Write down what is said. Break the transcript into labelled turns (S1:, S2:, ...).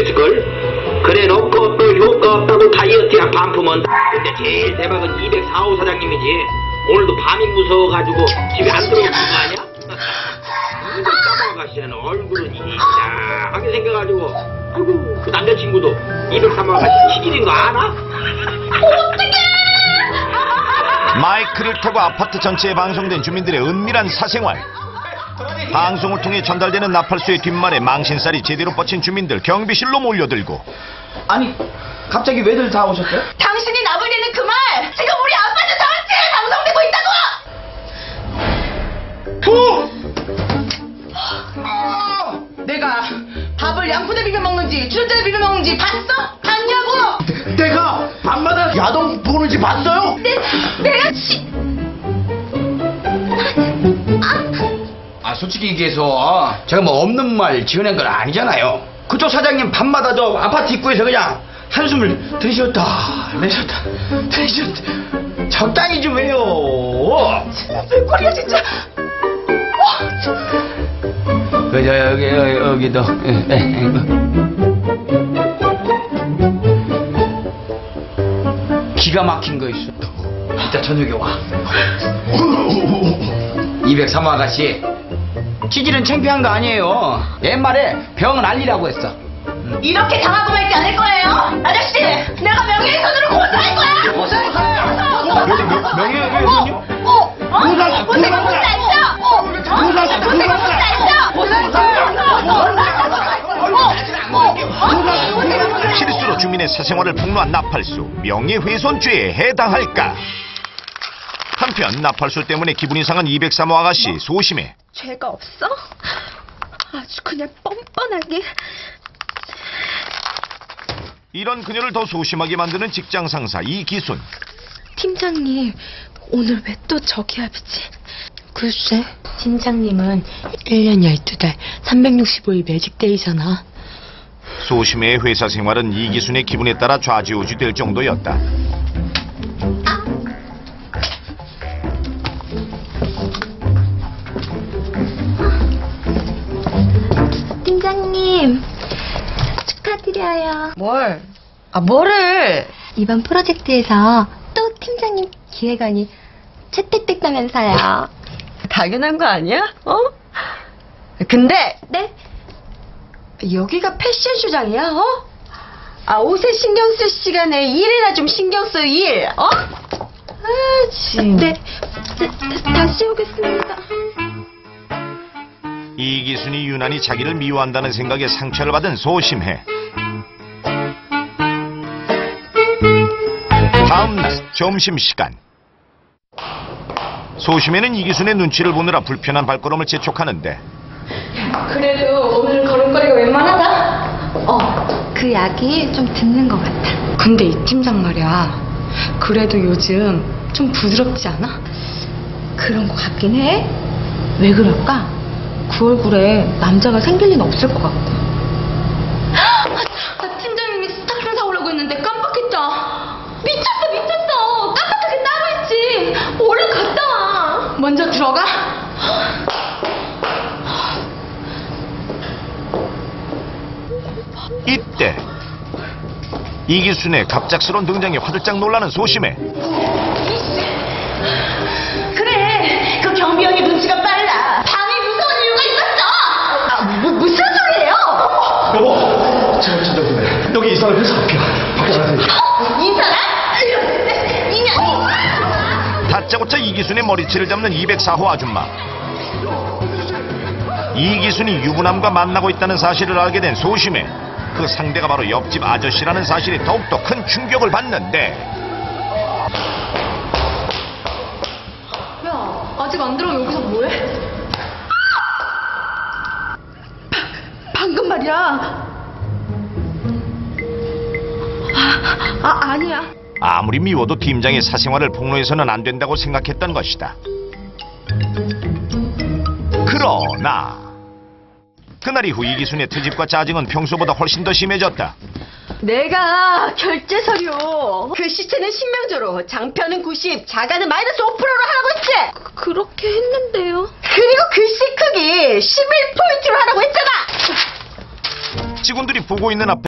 S1: 됐을걸? 그래 놓고 또 효과 없다고 다이어트야 반품은. 근데 제일 대박은 204호 사장님이지. 오늘도 밤이 무서워가지고 집에 안 들어오는 거 아니야? 203호 아가씨는 얼굴은 이상하게 생겨가지고, 아이고 그 남자친구도 203호 아가씨 시질인 거 알아?
S2: 마이크를 타고 아파트 전체에 방송된 주민들의 은밀한 사생활. 방송을 통해 전달되는 나팔수의 뒷말에 망신살이 제대로 뻗친 주민들 경비실로 몰려들고.
S3: 아니, 갑자기 왜들 다 오셨어요?
S4: 당신이 나불리는 그 말 지금 우리 아파트 전체에 방송되고 있다고! 내가 밥을 양푼에 비벼 먹는지 주전자에 비벼 먹는지 봤어? 봤냐고!
S3: 내가 밤마다 야동 보는지 봤어요?
S4: 내가
S3: 솔직히 얘기해서 제가 뭐 없는 말 지어낸 건 아니잖아요. 그쪽 사장님 밤마다 저 아파트 입구에서 그냥 한숨을 들이셨다 내셨다 들이셨다. 적당히 좀 해요.
S4: 내 꼴이야 진짜.
S3: 여기도 기가 막힌 거 있어. 이따 저녁에 와. 203호 아가씨, 치질은 창피한 거 아니에요. 옛말에 병은 알리라고 했어.
S4: 이렇게 당하고 말지 않을 거예요. 아저씨, 내가 명예훼손으로 고소할 거야. 고소할 거야.
S3: 명예훼손이요?
S2: 실수로 주민의 사생활을 폭로한 나팔수, 명예훼손죄에 해당할까? 한편 나팔수 때문에 기분이 상한 203호 아가씨 소심해.
S4: 죄가 없어? 아주 그냥 뻔뻔하게.
S2: 이런 그녀를 더 소심하게 만드는 직장 상사 이기순.
S4: 팀장님, 오늘 왜 또 저기압이지?
S5: 글쎄, 팀장님은 1년 12달 365일 매직데이잖아.
S2: 소심해의 회사 생활은 이기순의 기분에 따라 좌지우지 될 정도였다.
S5: 팀장님, 축하드려요.
S4: 뭘? 뭐를?
S5: 이번 프로젝트에서 또 팀장님 기획안이 채택됐다면서요.
S4: 당연한 거 아니야? 근데
S5: 네?
S4: 여기가 패션쇼장이야? 옷에 신경 쓸 시간에 일이나 좀 신경 써, 일.
S5: 네, 다시 오겠습니다.
S2: 이기순이 유난히 자기를 미워한다는 생각에 상처를 받은 소심해. 다음날 점심시간. 소심해는 이기순의 눈치를 보느라 불편한 발걸음을 재촉하는데,
S4: 그래도 오늘은 걸음걸이가 웬만하다?
S5: 그 약이 좀 듣는 것 같아.
S4: 근데 이 팀장 말이야, 그래도 요즘 좀 부드럽지 않아?
S5: 그런 것 같긴 해. 왜 그럴까? 그 얼굴에 남자가 생길 리는 없을 것 같고.
S4: 팀장님이 스타킹 사오려고 했는데 깜빡했다. 미쳤어. 깜빡하게 따로 했지. 얼른 갔다 와. 먼저 들어가.
S2: 이때 이기순의 갑작스러운 등장에 화들짝 놀라는 소심해.
S4: 그래, 그 경비원이 눈치가 빨라. 밤이 무서운 이유가 있었어. 무슨 소리예요?
S3: 여보, 제가 찾아보네. 여기 이 사람 회사 앞이야. 밖에 나가세요.
S4: 인사라?
S2: 다짜고짜 이기순의 머리채를 잡는 204호 아줌마. 이기순이 유부남과 만나고 있다는 사실을 알게 된 소심해. 그 상대가 바로 옆집 아저씨라는 사실에 더욱더 큰 충격을 받는데,
S4: 야, 아직 안 들어가 여기서 뭐해? 방금 말이야. 아니야.
S2: 아무리 미워도 팀장의 사생활을 폭로해서는 안 된다고 생각했던 것이다. 그러나 그날 이후 이기순의 트집과 짜증은 평소보다 훨씬 더 심해졌다.
S4: 내가 결제 서류 그 시체는 신명조로, 장편은 90, 자가는 마이너스 5%로 하라고 했지?
S5: 그렇게 했는데요.
S4: 그리고 글씨 크기 11포인트로 하라고 했잖아.
S2: 직원들이 보고 있는 앞에